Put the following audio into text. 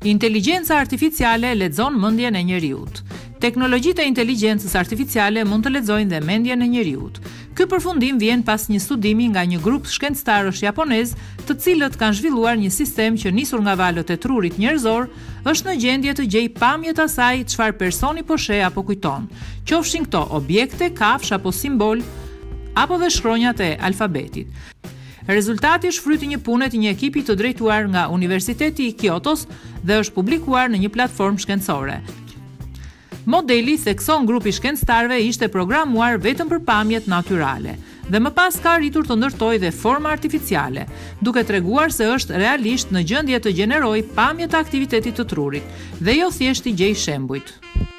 Inteligjenca artificiale lexon mendjen e njeriut. Teknologjitë e inteligjencës artificiale mund të lexojnë dhe mendjen e njeriut. Ky përfundim vjen pas një studimi nga një grup shkencëtarësh japonez, të cilët kanë zhvilluar një sistem që nisur nga valët e trurit njerëzor, është në gjendje të gjejë pamjet asaj çfarë personi po sheh apo kujton, qofshin këto objekte, kafsh apo simbol, apo dhe shkronjat e alfabetit. Rezultati është fryti një pune të një ekipi të drejtuar nga Universiteti i Kyotos dhe është publikuar në një platformë shkencore. Modeli thekson grupi shkencëtarëve ishte programuar vetëm për pamjet natyrale dhe më pas ka arritur të ndërtojë dhe forma artificiale, duke treguar se është realisht në gjendje të gjenerojë pamjet e aktivitetit të trurit dhe jo thjesht i gjej shembujt.